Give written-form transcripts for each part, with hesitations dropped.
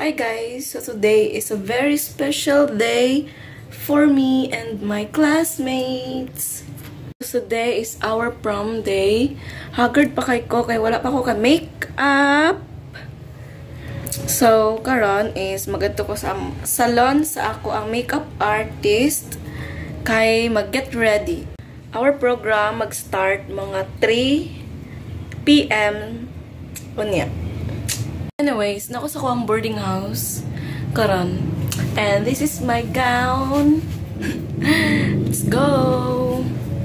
Hi guys! So today is a very special day for me and my classmates. So today is our prom day. Haggard pa kay wala pa ko ka make-up. So karon is magadto ko sa salon sa ako ang makeup artist kay mag-get ready. Our program mag-start mga 3 PM unya. Anyways, nako sa ko ang boarding house karon. And this is my gown. Let's go.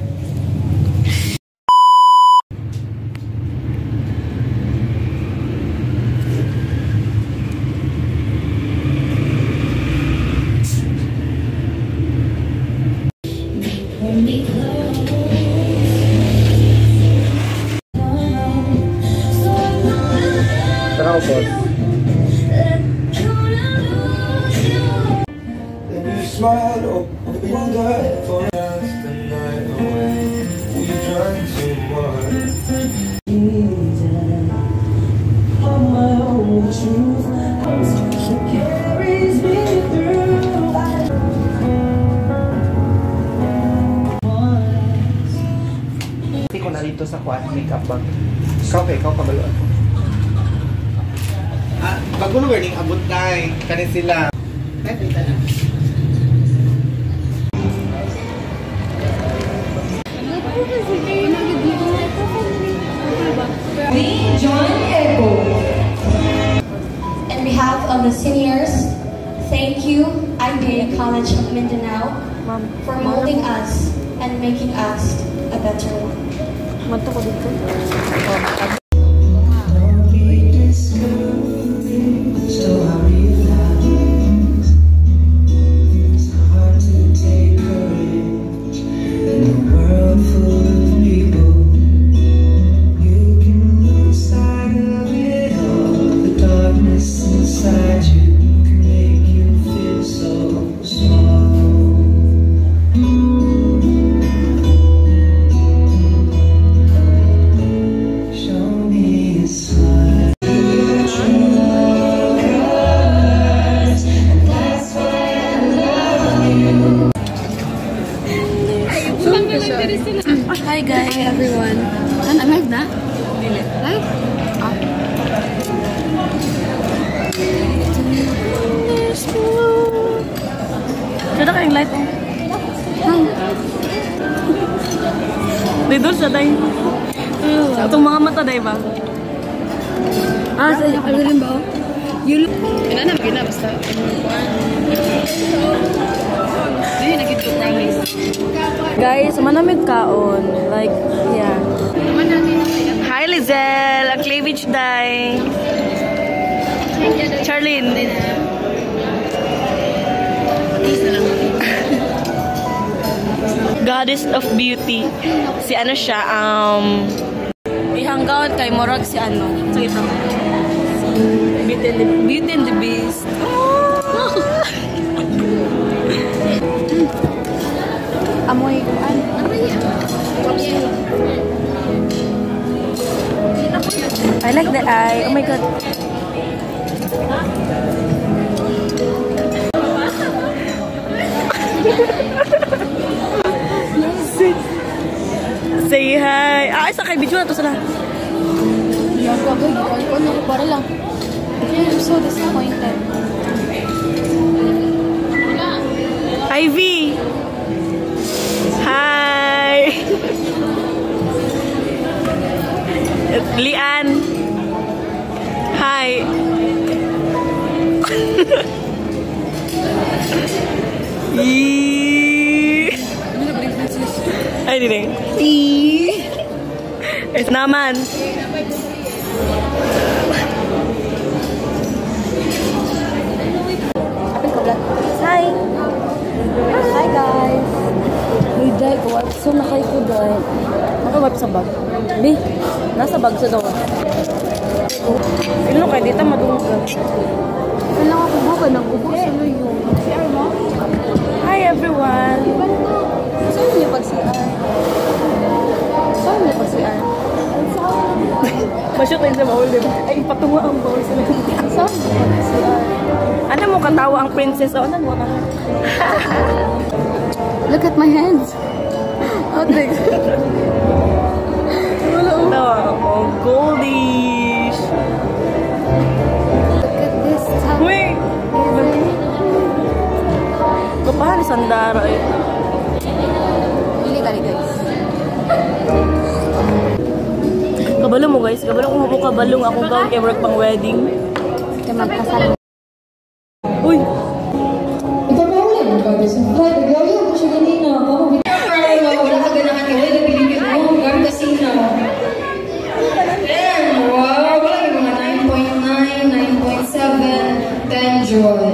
Hindi ko na dito sa kuan makeup bag. Ikaw kabaloan ko. Bago na learning abot na kani sila. On behalf of the seniors, thank you, IBA College of Mindanao, for molding us and making us a better one. Hi guys, everyone. I'm live na? Live? Kada kayong light oh. Dito siya day. Itong mga mata day ba? Sa rin ba? Yun. Ina na basta. Guys, manamit kaon. Like, yeah. Hi, Lizelle! Ang cleavage day. Charlene. Goddess of beauty. Si ano siya, ihanggawan kay Morag si ano. So, ito. Beauty and the Beast. Amoy kuan. I like the eye. Oh my god. Say hi. Isa kay video na to sila. Yan ko agad. Ano ko para lang. I'm so disappointed. Ivy. Hi. Lian. Hi. Ay, hindi. Es naman. Hi. Hi guys. Uy, day ko. So, nakay ko, day. Nakawipe sa bag. Bi, nasa bag sa daw. Ano kayo, dito madungog ka. Kailangan ko buka ng ubo sa luyo. Hi everyone. Saan niyo pag-CR? Saan niyo pag-CR? Masyot tayo sa bawal, diba? Ay, patunga ang bawal sila. Saan niyo pag-CR? Ano mo katawa ang princess? O, ano mo ka? Look at my hands. Oh, thanks. Oh, goldish. Look at this top. Wait! Kapahal, sandara eh. Hindi kali guys. Kabalo mo guys. Kabalo kung mo kabalong akong gown ever pang wedding. Kaya magkasal. Uy! Ito pa ulit. Nagpapasok. Nagpapasok ko siya kanina. Wala ka ganahan ka. Wala nabiligin mo. Gawin kasino. Wow! Wala ka mga 9.9, 9.7, 10 joy.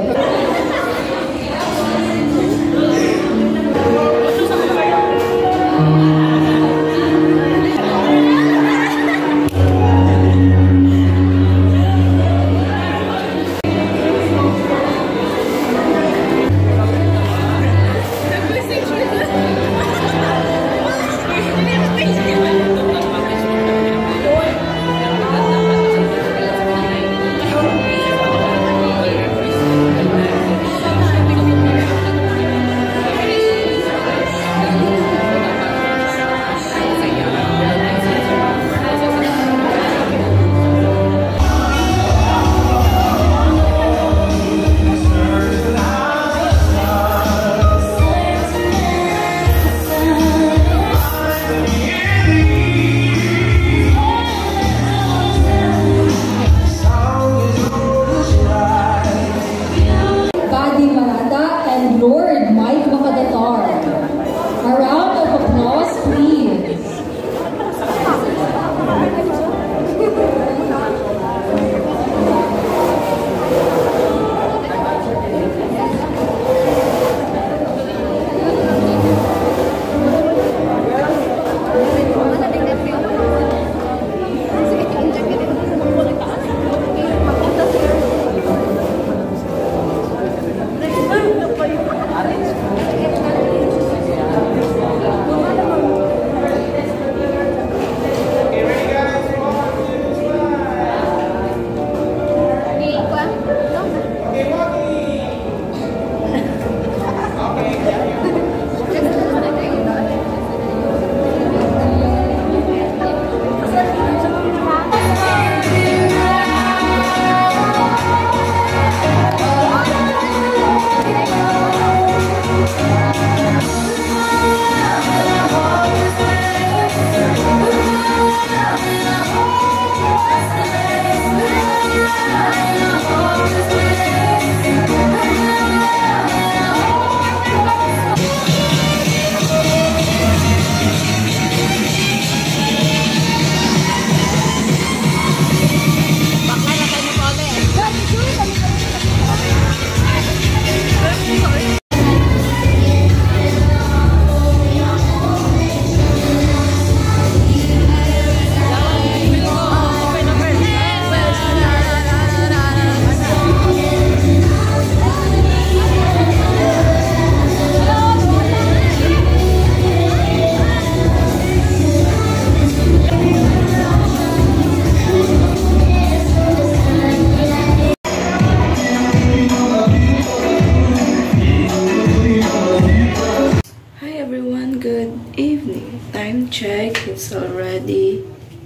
check, it's already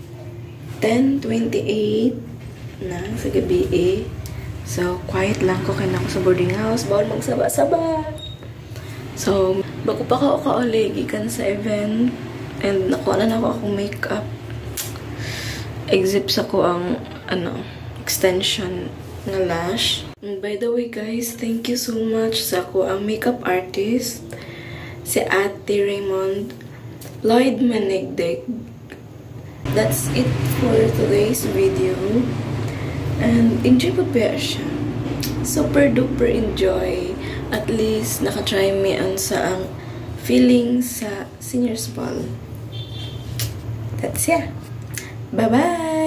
10:28 na sa gabi eh. So, quiet lang ko kaya ako sa boarding house. Bawal magsaba-saba. So, bago pa ako kauli, gikan sa event. And nakuha na ako akong makeup. Exip sa ko ang, extension na lash. And by the way guys, thank you so much sa ko ang makeup artist. Si Ate Raymond Lloyd Manigdig. That's it for today's video. And enjoy pa ba siya? Super duper enjoy. At least nakatry me ang sa ang feeling sa seniors ball. That's it. Bye-bye!